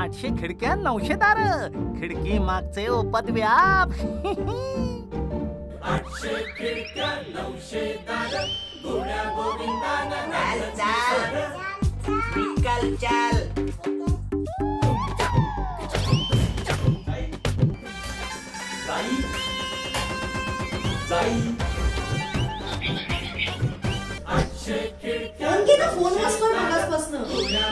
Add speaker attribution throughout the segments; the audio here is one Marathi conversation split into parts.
Speaker 1: 800 खिडक्या 900 दार, खिडकी मागचे उपद्व्याप.
Speaker 2: 800 खिडक्या 900 दार, गोड्या गोविंदानं चाल विकल चाल.
Speaker 3: फोन वाजतोय मगासपासून.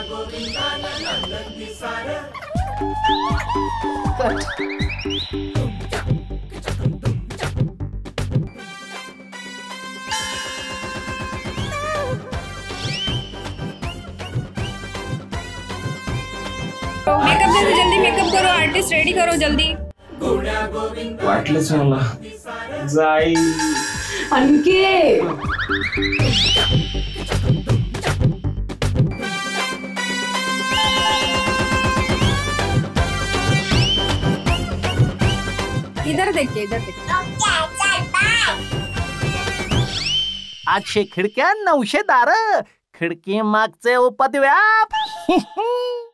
Speaker 4: मेकअप दे, जल्दी मेकअप करो, आर्टिस्ट रेडी करो जल्दी.
Speaker 5: वाटलंच मला जाई.
Speaker 3: आणखी
Speaker 4: इधर देखिए, इधर देखिए.
Speaker 1: 800 खिडक्या 900 दार, खिडकी मागचे उपद्व्याप.